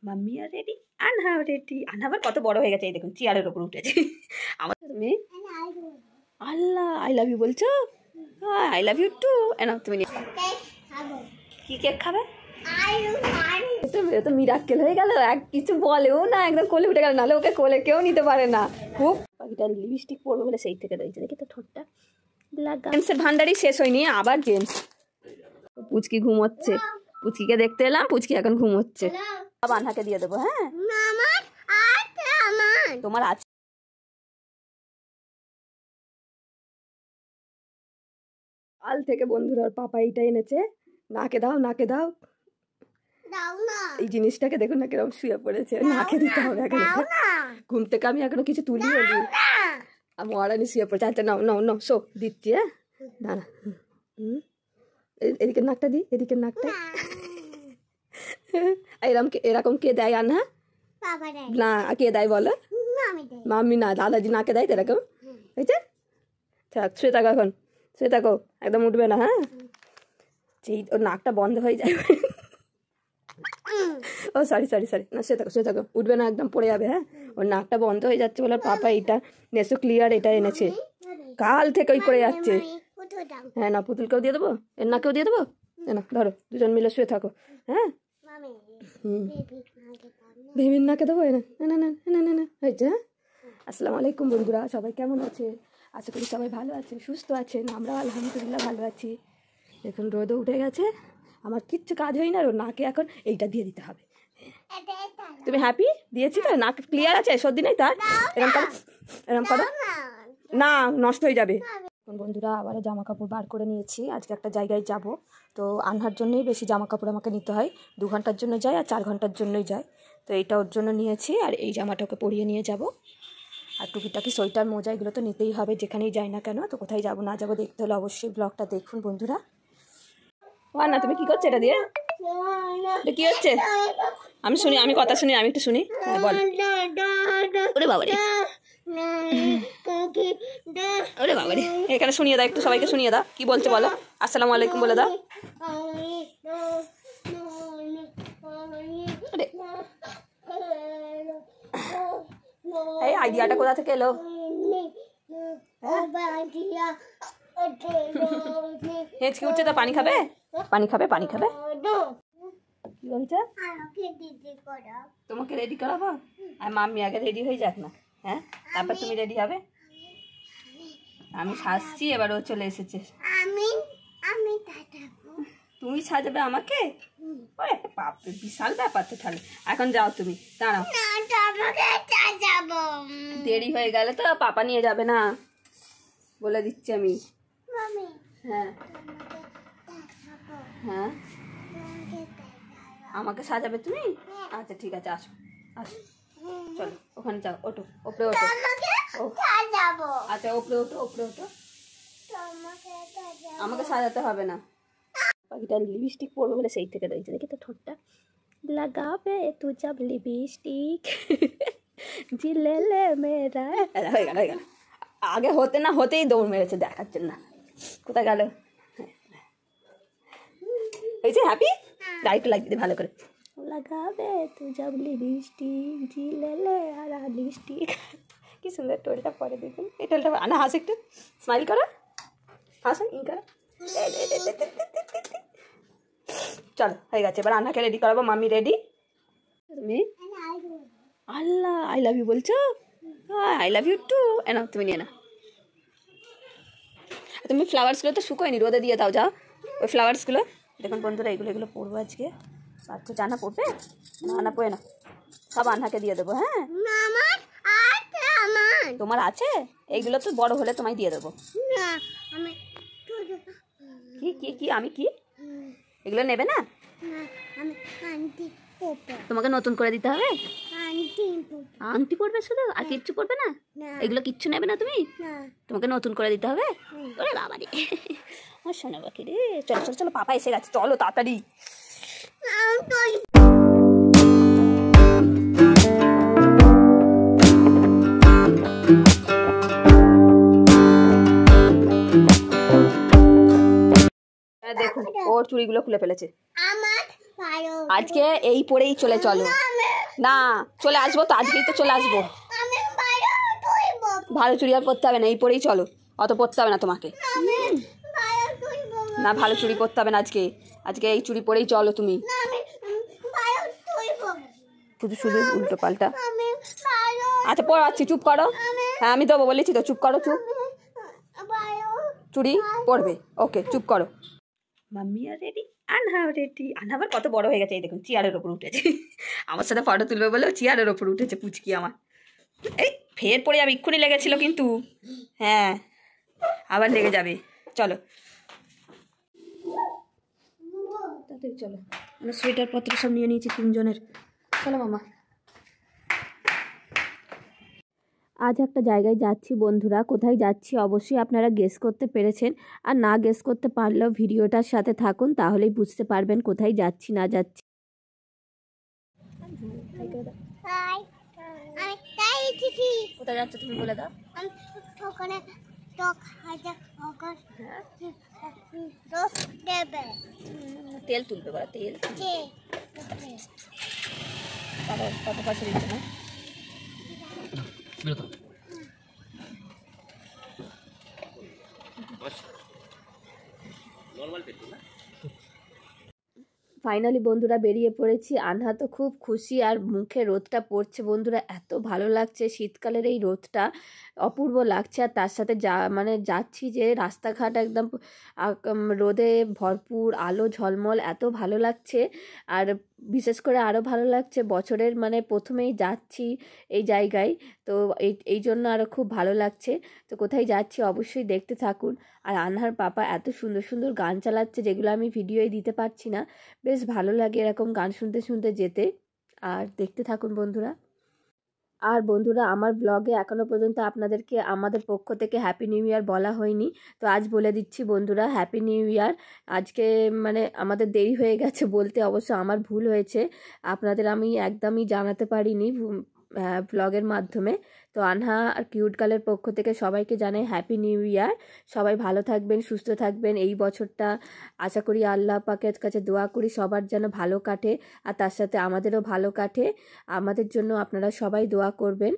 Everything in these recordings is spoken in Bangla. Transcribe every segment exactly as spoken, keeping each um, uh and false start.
মাম্মি আর রেডি, আনহা রেডি। আনহা আবার কত বড় হয়ে গেছে, এই দেখুন চেয়ারের ওপর উঠেছে। আমার তুমি আল্লাহ আই লাভ ইউ বলছো, আই লাভ ইউ টু। এনাও তুমি কি কেক খাবে? তো মিরাক্কেল হয়ে গেল, এক কিছু বলেও না, একদম কোলে উঠে গেল, নাহলে ওকে কোলে কেউ নিতে পারে না। খুব পাখিটা লিপস্টিক পরবে বলে সেই থেকে রয়েছে, দেখি তো ঠোঁটটা। জেমসের ভান্ডারই শেষ হয়নি, আবার জেমস। পুচকি ঘুমোচ্ছে, পুচকিকে দেখতে এলাম, পুচকি এখন ঘুমোচ্ছে। আনহাকে দিয়ে দেবো। হ্যাঁ তোমার আছে। কাল থেকে বন্ধুরা ওর পাপা এইটা এনেছে, নাকে দাও নাকে দাও। এই জিনিসটাকে দেখুন না কিরকম শুয়ে পড়েছে, নাকে দিতে হবে এখন। ঘুম থেকে আমি এখনো কিছু তুলিও নি, আমি ওরানি শুয়ে পড়েছে। আচ্ছা নাও নাও নাও শো দিচ্ছি। হ্যাঁ দাঁড়া, হুম এদিকে নাকটা দি, এদিকে নাকটা। এরকম এরকম কে দেয়? আনহা না, কে দেয় বলো? মাম্মি না, দাদাজি নাকে দেয় তো এরকম, হয়েছে? থাক শুয়ে থাকো, এখন শুয়ে থাকো, একদম উঠবে না। হ্যাঁ সেই ওর নাকটা বন্ধ হয়ে যায়। ও সরি সরি সরি না, শুয়ে থাকো শুয়ে থাকো, উঠবে না, একদম পড়ে যাবে। হ্যাঁ ওর নাকটা বন্ধ হয়ে যাচ্ছে বলে পাপা এইটা নেসো ক্লিয়ার এটা এনেছে, কাল থেকে ওই করে যাচ্ছে। হ্যাঁ না পুতুলকেও দিয়ে দেবো, এর নাকেও দিয়ে দেবো। না ধরো দুজন মিলে শুয়ে থাকো। হ্যাঁ হুম বেবির নাকে দেবো। না না না না না না হয়েছে। হ্যাঁ আসসালামু আলাইকুম বন্ধুরা, সবাই কেমন আছে? আশা করি সবাই ভালো আছে, সুস্থ আছেন। আমরা আলহামদুলিল্লাহ ভালো আছি। এখন রোদও উঠে গেছে, আমার কিচ্ছু কাজ হয়নি, আর ওর নাকে এখন এইটা দিয়ে দিতে হবে। তুমি হ্যাপি? দিয়েছি তো, নাক ক্লিয়ার আছে, সর্দি নেই তার। এরকম করো, এরকম করো না, নষ্ট হয়ে যাবে। এখন বন্ধুরা আবারও জামা কাপড় বার করে নিয়েছি, আজকে একটা জায়গায় যাব। তো আনহার জন্যই বেশি জামা কাপড় আমাকে নিতে হয়, দু ঘন্টার জন্য যায় আর চার ঘন্টার জন্যই যায়। তো এইটা ওর জন্য নিয়েছি, আর এই জামাটা ওকে পরিয়ে নিয়ে যাব। আর টুকিটাকি সোয়েটার মোজা এগুলো তো নিতেই হবে, যেখানেই যাই না কেন। তো কোথায় যাবো না যাবো দেখতে হলে অবশ্যই ব্লগটা দেখুন বন্ধুরা। ও না তুমি কি করছো এটা দিয়ে? এটা কি হচ্ছে? আমি শুনি, আমি কথা শুনি, আমি একটু শুনি। বল। ওরে বাবা রে, ওরে বাবা রে, এখানে শুনিয়ে দাও, একটু সবাইকে শুনিয়ে দাও কি বলছে বলো। আসসালামু আলাইকুম বলে দাও। এই আইডিয়াটা কোথা থেকে এলো? হেঁচকি উঠছে তো, পানি খাবে? পানি খাবে, পানি খাবে। কি বলছে? তোমাকে রেডি করাবো? আর মাম্মি আগে রেডি হয়ে যাক না, হ্যাঁ তারপর তুমি রেডি হবে। আমি সাজছি, এবার ও চলে এসেছে। তুমি সাজাবে আমাকে? ওরে বাপরে, বিশাল ব্যাপার তো। তাহলে এখন যাও তুমি, দাঁড়াও, দেরি হয়ে গেলে তো পাপা নিয়ে যাবে না, বলে দিচ্ছি আমি। হ্যাঁ হ্যাঁ আমাকে সাজাবে তুমি? আচ্ছা ঠিক আছে, আসো আসো, চলো ওখানে যাও, ওঠো ওপরে ওঠো। আচ্ছা ওপরে ওঠো, ওপরে ওঠো। আমাকে সাজাতে হবে না, পাখিটা লিপস্টিক পরবে বলে সেই থেকে রয়েছে, দেখি তো ঠোঁটটা। লাগাবে তু যাব লিপস্টিক জিলেলে মেরা। হয়ে গেল হয়ে গেল, আগে হতে না হতেই দৌড় মেরেছে দেখার জন্য। কোথায় গেল? হয়েছে হ্যাপি? লাইট লাগিয়ে ভালো করে। লাগাবে তু যাব লিপস্টিক জিলেলে আর লিপস্টিক। কি সুন্দর টোলটা পরে দেখুন, এই টোলটা আনা হাস, একটু স্মাইল করো, হাসুন ই করো। চলো হয়ে গেছে, এবার আন্নাকে রেডি করাবো। Mummy ready? তুমি আল্লাহ আই লাভ ইউ বলছো, আই লাভ ইউ টু। এনাও তুমি নিয়ে না, তুমি ফ্লাওয়ার্সগুলো তো শুকোয়নি, রোদে দিয়ে দাও, যাও ওই ফ্লাওয়ার্সগুলো। দেখুন বন্ধুরা এগুলো এগুলো পরবো আজকে। বাচ্চা জানা পড়বে না, না পড়ে না, সব আন্নাকে দিয়ে দেবো। হ্যাঁ তোমার আছে, এইগুলো তো বড় হলে তোমায় দিয়ে দেবো। কি কি কি আমি কি এগুলো নেবে না? তোমাকে নতুন করে দিতে হবে। আংটি পড়বে শুধু, আর কিচ্ছু পড়বে না? এগুলো কিচ্ছু নেবে না তুমি? তোমাকে নতুন করে দিতে হবে। ওরে বাবা রে, আমার শোনা বাকি রে। চলো চলো চলো, পাপা এসে গেছে, চলো তাড়াতাড়ি। দেখুন ওর চুড়িগুলো খুলে ফেলেছে, আজকে এই পরেই চলে চলো। না চলে আসবো তো, আজকেই তো চলে আসবো। ভালো চুড়ি আর পরতে হবে না, এই পরেই চলো, অত পরতে হবে না তোমাকে। না ভালো চুড়ি পরতে হবে না আজকে, আজকে এই চুড়ি পরেই চলো তুমি। শুধু শুধু উল্টো পাল্টা। আচ্ছা পড়াচ্ছি, চুপ করো। হ্যাঁ আমি দেবো বলেছি তো, চুপ করো, চুপ। চুড়ি পরবে, ওকে চুপ করো। মাম্মি আর রেডি, আনহা রেডি। আনহা আবার কত বড় হয়ে গেছে, এই দেখুন চেয়ারের ওপর উঠেছে। আমার সাথে ফটো তুলবে বলেও চেয়ারের ওপর উঠেছে পুচকি আমার। এই ফের পরে যাবে, এক্ষুনি লেগেছিল কিন্তু, হ্যাঁ আবার লেগে যাবে। চলো তাড়াতাড়ি চলো, আমরা সোয়েটার পত্র সব নিয়ে নিয়েছি তিনজনের। চলো মামা। আজ একটা জায়গায় যাচ্ছি বন্ধুরা, কোথায় যাচ্ছি অবশ্যই আপনারা গেস করতে পেরেছেন, আর না গেস করতে পারলেও ভিডিওটার সাথে থাকুন, তাহলেই বুঝতে পারবেন কোথায় যাচ্ছি না যাচ্ছি। কোথায় যাচ্ছ তুমি বলে দাও। তেল তুলবে বলো, তেল কত পয়সা দিচ্ছে না। ফাইনালি বন্ধুরা বেরিয়ে পড়েছি। আনহা তো খুব খুশি, আর মুখে রোদটা পড়ছে বন্ধুরা, এত ভালো লাগছে শীতকালের এই রোদটা, অপূর্ব লাগছে। আর তার সাথে যা মানে যাচ্ছি যে রাস্তাঘাট একদম রোদে ভরপুর, আলো ঝলমল, এত ভালো লাগছে। আর বিশেষ করে আরও ভালো লাগছে বছরের মানে প্রথমেই যাচ্ছি এই জায়গায়, তো এই এই জন্য আরও খুব ভালো লাগছে। তো কোথায় যাচ্ছি অবশ্যই দেখতে থাকুন। আর আনহার পাপা এত সুন্দর সুন্দর গান চালাচ্ছে, যেগুলো আমি ভিডিওয় দিতে পারছি না। বেশ ভালো লাগে এরকম গান শুনতে শুনতে যেতে, আর দেখতে থাকুন বন্ধুরা। আর বন্ধুরা আমার ব্লগে এখনও পর্যন্ত আপনাদেরকে আমাদের পক্ষ থেকে হ্যাপি নিউ ইয়ার বলা হয়নি, তো আজ বলে দিচ্ছি বন্ধুরা হ্যাপি নিউ ইয়ার। আজকে মানে আমাদের দেরি হয়ে গেছে বলতে, অবশ্য আমার ভুল হয়েছে, আপনাদের আমি একদমই জানাতে পারিনি ব্লগের মাধ্যমে। তো আনহা আর কিউট গার্লের পক্ষ থেকে সবাইকে জানাই হ্যাপি নিউ ইয়ার। সবাই ভালো থাকবেন, সুস্থ থাকবেন। এই বছরটা আশা করি আল্লাহ পাকের কাছে দোয়া করি সবার যেন ভালো কাটে, আর তার সাথে আমাদেরও ভালো কাটে। আমাদের জন্য আপনারা সবাই দোয়া করবেন।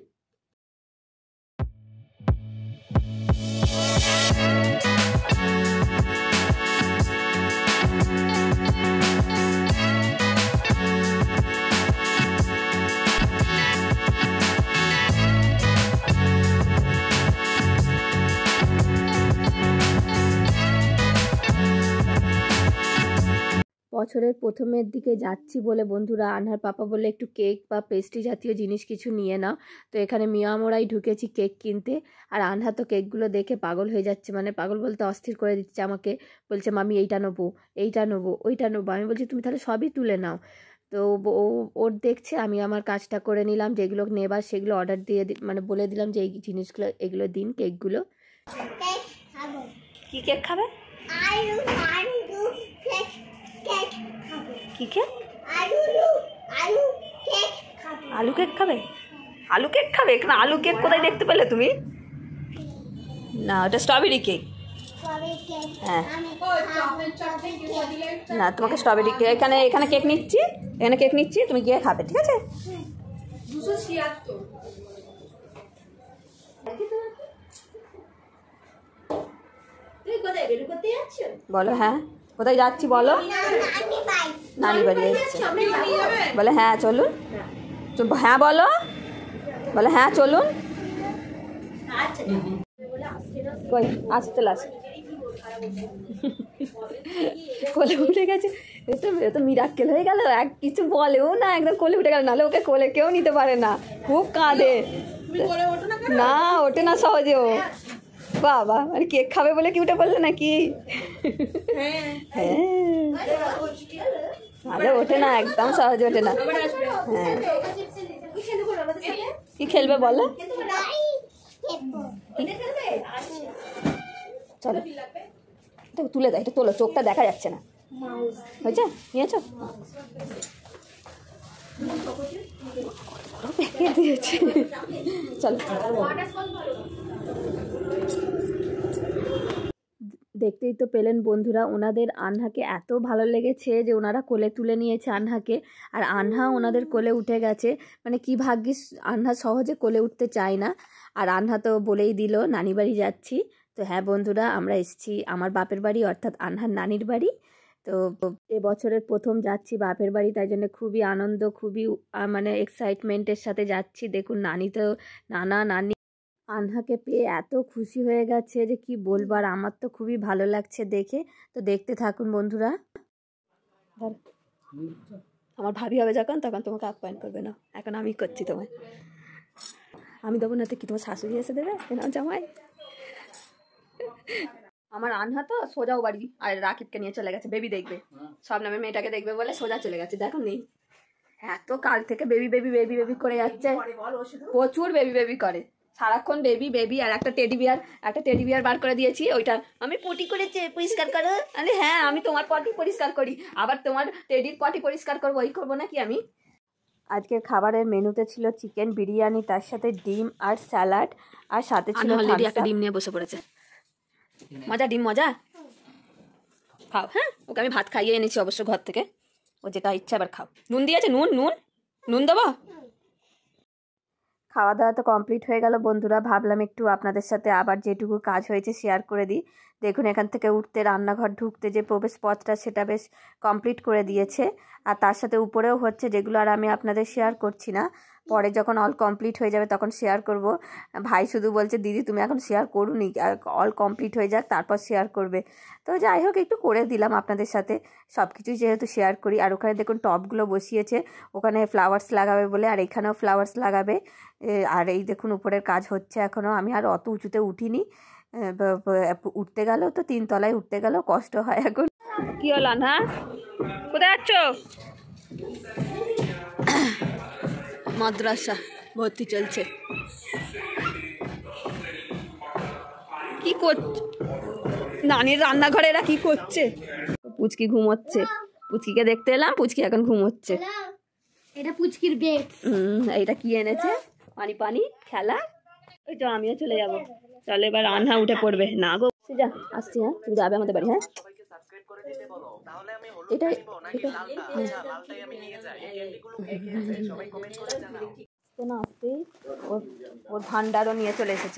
বছরের প্রথমের দিকে যাচ্ছি বলে বন্ধুরা আনহার পাপা বলে একটু কেক বা পেস্ট্রি জাতীয় জিনিস কিছু নিয়ে নাও। তো এখানে মিয়ামোড়াই ঢুকেছি কেক কিনতে, আর আনহা তো কেকগুলো দেখে পাগল হয়ে যাচ্ছে, মানে পাগল বলতে অস্থির করে দিচ্ছে আমাকে, বলছে মামি এইটা নেবো, এইটা নেবো, ওইটা নেবো। আমি বলছি তুমি তাহলে সবই তুলে নাও। তো ও ওর দেখছে, আমি আমার কাজটা করে নিলাম, যেগুলো নেবার সেগুলো অর্ডার দিয়ে মানে বলে দিলাম যে এই জিনিসগুলো এগুলো দিন, কেকগুলো। কি কেক খাবে? কি কেক? আলু কেক খাবে? আলু কেক খাবে না, আলু কেক কোথায় দেখতে পেলে তুমি? না ওটা স্ট্রবেরি কেক। হ্যাঁ না তোমাকে স্ট্রবেরি কেক, এখানে এখানে কেক নিচ্ছি, এখানে কেক নিচ্ছি, তুমি গিয়ে খাবে, ঠিক আছে? বলো হ্যাঁ কোথায় যাচ্ছি বলো? নানি বাড়ি যাচ্ছি। বলে হ্যাঁ চলুন, হ্যাঁ বলো, বলে হ্যাঁ চলুন। কই আসতে লাস্ট কোলে উঠে গেছে, এটা তো মিরাক্কেল হয়ে গেল, এক কিছু বলেও না, একদম কোলে উঠে গেল, নাহলে ওকে কোলে কেউ নিতে পারে না, খুব কাঁদে। না ওঠে না সহজেও। বাবা মানে কেক খাবে বলে কি উঠে পড়লে নাকি? হ্যাঁ আরে ওঠে না, একদম সহজে ওঠে না। হ্যাঁ কি খেলবে বলো? চলো এটা তুলে দাও, এটা তোলো, চোখটা দেখা যাচ্ছে না। হয়েছে নিয়েছো? প্যাকেট দিয়েছে, চলো। দেখতেই তো পেলেন বন্ধুরা, ওনাদের আনহাকে এত ভালো লেগেছে যে ওনারা কোলে তুলে নিয়েছে আনহাকে, আর আনহা ওনাদের কোলে উঠে গেছে। মানে কি ভাগ্যিস, আনহা সহজে কোলে উঠতে চায় না, আর আনহা তো বলেই দিল নানি বাড়ি যাচ্ছি। তো হ্যাঁ বন্ধুরা, আমরা এসেছি আমার বাপের বাড়ি, অর্থাৎ আনহার নানির বাড়ি। তো এবছরের প্রথম যাচ্ছি বাপের বাড়ি, তাই জন্য খুবই আনন্দ, খুবই মানে এক্সাইটমেন্টের সাথে যাচ্ছি। দেখুন নানি তো, নানা নানি আনহাকে পেয়ে এত খুশি হয়ে গেছে যে কি বলবো, আর আমার তো খুবই ভালো লাগছে দেখে। তো দেখতে থাকুন বন্ধুরা। আমার ভাবি হবে যখন, তখন তোমাকে আপ্যায়ন করবে না, এখন আমি করছি তোমায়। আমি দেবো না তো কি তোমার শাশুড়ি এসে দেবে কেন জামাই? আমার আনহা তো সোজাও বাড়ি, আর রাকিবকে নিয়ে চলে গেছে বেবি দেখবে, সব নামে মেয়েটাকে দেখবে বলে সোজা চলে গেছে। দেখো নেই, এত কাল থেকে বেবি বেবি বেবি বেবি করে যাচ্ছে, প্রচুর বেবি বেবি করে সারাক্ষণ, বেবি বেবি। আর একটা টেডি বিয়ার, একটা টেডি বিয়ার বার করে দিয়েছি, ওইটা আমি পটি করেছে পরিষ্কার করো। আরে হ্যাঁ, আমি তোমার পটি পরিষ্কার করি, আবার তোমার টেডির পটি পরিষ্কার করবো, ওই করবো নাকি আমি? আজকের খাবারের মেনুতে ছিল চিকেন বিরিয়ানি, তার সাথে ডিম আর স্যালাড, আর সাথে ছিল একটা ডিম নিয়ে বসে পড়েছে। মজা ডিম মজা, খাও। হ্যাঁ, ওকে আমি ভাত খাইয়ে এনেছি অবশ্য ঘর থেকে, ও যেটা ইচ্ছা এবার খাও। নুন দিয়েছে? নুন নুন নুন দেবো? খাওয়া দাওয়া তো কমপ্লিট হয়ে গেল বন্ধুরা, ভাবলাম একটু আপনাদের সাথে আবার যেটুকু কাজ হয়েছে শেয়ার করে দিই। দেখুন এখান থেকে উঠতে, রান্নাঘর ঢুকতে যে প্রবেশ পথটা, সেটা বেশ কমপ্লিট করে দিয়েছে, আর তার সাথে উপরেও হচ্ছে, যেগুলো আর আমি আপনাদের শেয়ার করছি না, পরে যখন অল কমপ্লিট হয়ে যাবে তখন শেয়ার করব। ভাই শুধু বলছে দিদি তুমি এখন শেয়ার করুনি, অল কমপ্লিট হয়ে যাক তারপর শেয়ার করবে। তো যাই হোক, একটু করে দিলাম আপনাদের সাথে, সব কিছুই যেহেতু শেয়ার করি। আর ওখানে দেখুন টবগুলো বসিয়েছে, ওখানে ফ্লাওয়ার্স লাগাবে বলে, আর এখানেও ফ্লাওয়ার্স লাগাবে। আর এই দেখুন উপরের কাজ হচ্ছে এখনও, আমি আর অত উঁচুতে উঠিনি, উঠতে গেলেও তো তিন তলায় উঠতে গেলেও কষ্ট হয় এখন। কি হল না, কোথায় যাচ্ছ? মাদ্রাসা ভর্তি চলছে। কি করছে নানির রান্নাঘরে, এরা কি করছে? পুচকি ঘুমোচ্ছে, পুচকিকে দেখতে এলাম, পুচকি এখন ঘুমোচ্ছে। এটা পুচকির বেড। হুম, এইটা কি এনেছে? পানি পানি খেলা। ওই তো আমিও চলে যাবো, চলো এবার আনহা উঠে পড়বে। না গো যা, আসছি। হ্যাঁ তুমি যাবে আমাদের বাড়ি? হ্যাঁ এটা না আসতে, ওর ভান্ডারও নিয়ে চলে এসেছে।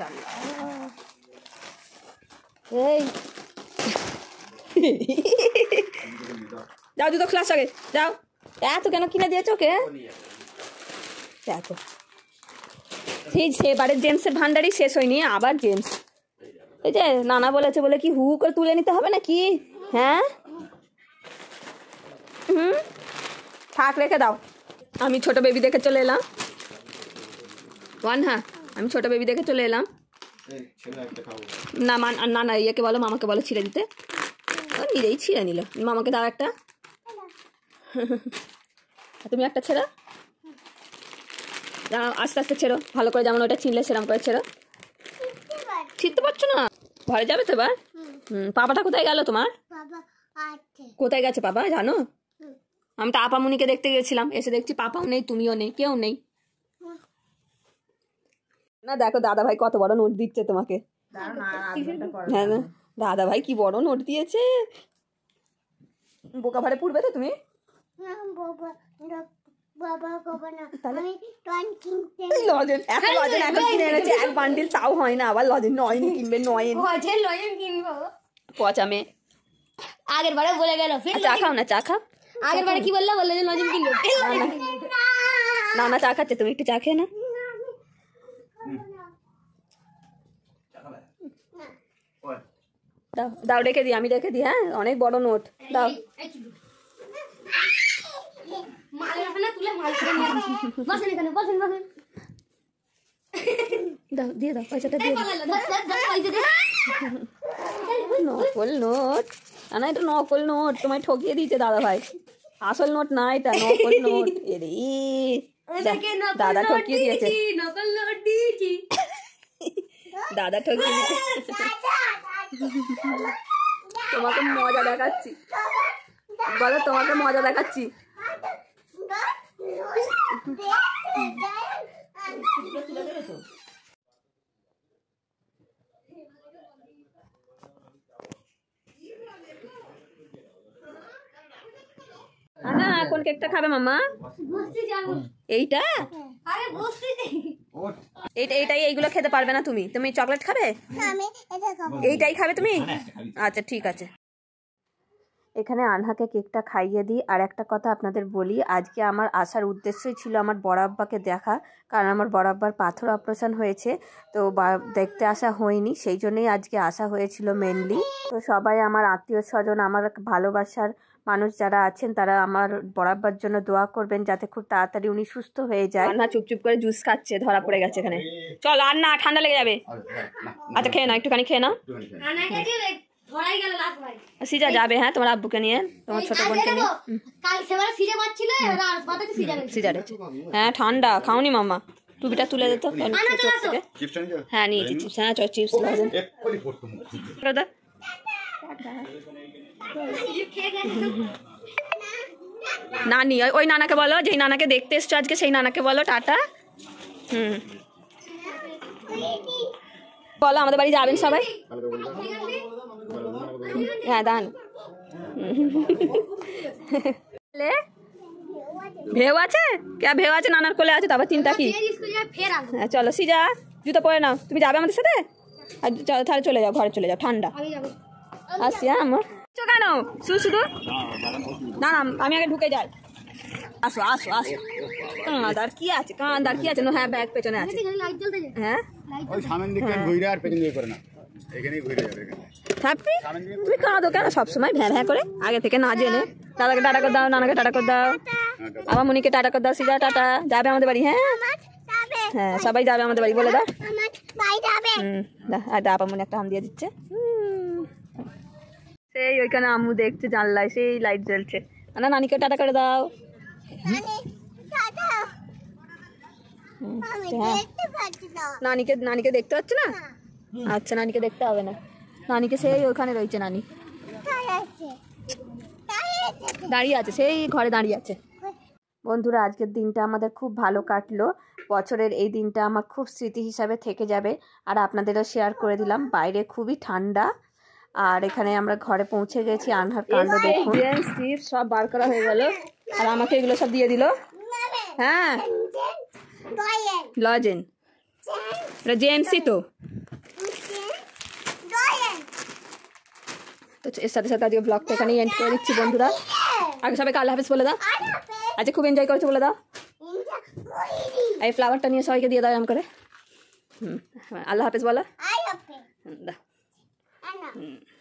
এই যাও, জুতো ক্লাস আগে যাও। এত কেন কিনে দিয়েছ ওকে? দেখো সেই সেবারের জেমসের ভান্ডারই শেষ হয়নি, আবার জেমস। এই যে নানা বলেছে বলে কি হু করে তুলে নিতে হবে নাকি? হ্যাঁ হুম, থাক রেখে দাও। আমি ছোট বেবি দেখে চলে এলাম। ওয়ান, হ্যাঁ আমি ছোট বেবি দেখে চলে এলাম। না মান না না ইয়েকে বলো, মামাকে বলো ছিঁড়ে দিতে। ও নিজেই ছিঁড়ে নিল। মামাকে দাও একটা, তুমি একটা ছেড়ো। আস্তে আস্তে ছেড়ো, ভালো করে, যেমন ওটা ছিঁড়লে সেরকম করে ছেড়ো। ছিঁড়তে পারছো না? ঘরে যাবে তো এবার? হুম, পাপাটা কোথায় গেল তোমার? কোথায় গেছে পাপা জানো? আমি তো আপামনিকে দেখতে গেছিলাম, এসে দেখছি পাপাও নেই, তুমিও নেই, কেউ নেই। না দেখো দাদা ভাই কত বড় নোট দিচ্ছে তোমাকে। হ্যাঁ না, দাদা ভাই কি বড় নোট দিয়েছে। বোকা ভাড়ে পুড়বে তো তুমি? এক বান্ডিল তাও হয় না, আবার লজেন নয় কিনবে। নয় পচা মেয়ে, আগের বারে বলে গেল। চা খাও না, চা খাও। আগের বারে কি বললো? বললো যে লজেন কিনবো। না না চা খাচ্ছে, তুমি একটু চা খেয়ে না। দাও দাও, রেখে দিই, আমি রেখে দিই। হ্যাঁ অনেক বড় নোট, দাও। দাও, দিয়ে দাও পয়সাটা, দিয়ে নকল নোট। না এটা নকল নোট, তোমায় ঠকিয়ে দিয়েছে দাদা ভাই, আসল নোট না এটা, নকল নোট। এরে দাদা ঠকিয়ে দিয়েছে, নকল নোট দিয়েছি, দাদা ঠকিয়ে দিয়েছে। তোমাকে মজা দেখাচ্ছি, বলো তোমাকে মজা দেখাচ্ছি। কেকটা খাবে মাম্মা? বসতে যাবো এইটা আরে বসতে দে এইটা এইটাই এইগুলো খেতে পারবে না তুমি? তুমি চকলেট খাবে? এইটাই খাবে তুমি? আচ্ছা ঠিক আছে। এখানে আনহাকে কেকটা খাইয়ে দিই। আর একটা কথা আপনাদের বলি, আজকে আমার আসার উদ্দেশ্যই ছিল আমার বড় আব্বাকে দেখা, কারণ আমার বড় আব্বার পাথর অপারেশন হয়েছে, তো দেখতে আসা হয়নি, সেই জন্যই আজকে আসা হয়েছিল মেনলি। তো সবাই আমার আত্মীয় স্বজন, আমার ভালোবাসার মানুষ যারা আছেন, তারা আমার বড় আব্বার জন্য দোয়া করবেন যাতে খুব তাড়াতাড়ি উনি সুস্থ হয়ে যায়। আন্না চুপচুপ করে জুস খাচ্ছে, ধরা পড়ে গেছে এখানে। চল আর না, ঠান্ডা লেগে যাবে। আচ্ছা খেয়ে নাও, একটুখানি খেয়ে নাও। আনাকে কি ধরাই গেল লাস্ট ভাই। সিজা যাবে, হ্যাঁ, তোমার আব্বুকে নিয়ে, তোমার ছোট বোনকে নিয়ে। কাল সেবারে সিজা মারছিল, এবার আর বাতাকে সিজা নেই। সিজা রয়েছে, হ্যাঁ ঠান্ডা। খাওনি মাম্মা? টুপিটা তুলে দিত চোখ থেকে। হ্যাঁ নিয়েছি চিপস, হ্যাঁ চল চিপস দাদা। নানি, ওই নানাকে বলো, যেই নানাকে দেখতে এসছো আজকে, সেই নানাকে বলো টাটা। হুম বলো আমাদের বাড়ি যাবেন সবাই। হ্যাঁ দান ভেউ আছে, কে ভেউ আছে? নানার কোলে আছে, তারপর চিন্তা কি? হ্যাঁ চলো সিজা, জুতো পরে নাও। তুমি যাবে আমাদের সাথে? আর তাহলে চলে যাও, ঘরে চলে যাও, ঠান্ডা। আসছি হ্যাঁ আমার কেন শুধু শুধু না না, আমি আগে ঢুকে যাই। আসো আসো আসো। কাঁদার কি আছে, কাঁদার কি আছে? হ্যাঁ ব্যাগ পেছনে আছে। হ্যাঁ তুমি কাঁদো কেন সবসময় ভ্যাঁ ভ্যাঁ করে? আগে থেকে না জেনে দাদাকে টাটা করে দাও, নানাকে টাটা করে দাও, আমার মুনিকে টাটা করে দাও। সিজা টাটা, যাবে আমাদের বাড়ি? হ্যাঁ হ্যাঁ সবাই যাবে আমাদের বাড়ি, বলে দাও। হুম আপা মনে একটা আম দিয়ে দিচ্ছে। সেই ওইখানে আম্মু দেখছে জানলায়, সেই লাইট জ্বলছে। না নানিকে টাটা করে দাও। নানিকে নানিকে দেখতে পাচ্ছ না? আচ্ছা নানিকে দেখতে হবে না, নানিকে সেই ওখানে রয়েছে, নানি দাঁড়িয়ে আছে, সেই ঘরে দাঁড়িয়ে আছে। বন্ধুরা আজকের দিনটা আমাদের খুব ভালো কাটলো। বছরের এই দিনটা আমার খুব স্মৃতি হিসাবে থেকে যাবে। আর আপনাদেরও শেয়ার করে দিলাম। বাইরে খুবই ঠান্ডা, আর এখানে আমরা ঘরে পৌঁছে গেছি। আনহার কাণ্ড দেখুন, সব বার করা হয়ে গেল, আর আমাকে এগুলো সব দিয়ে দিল। হ্যাঁ লজেন, জেমসি তো। তো এর সাথে সাথে আজকে ব্লগটা এখানেই এন্ড করে দিচ্ছি বন্ধুরা। আগে সবাইকে আল্লাহ হাফেজ বলে দাও। আজকে খুব এনজয় করেছো বলে দাও। এই ফ্লাওয়ারটা নিয়ে সবাইকে দিয়ে দাও এরকম করে। হুম আল্লাহ হাফেজ বলো। দাও।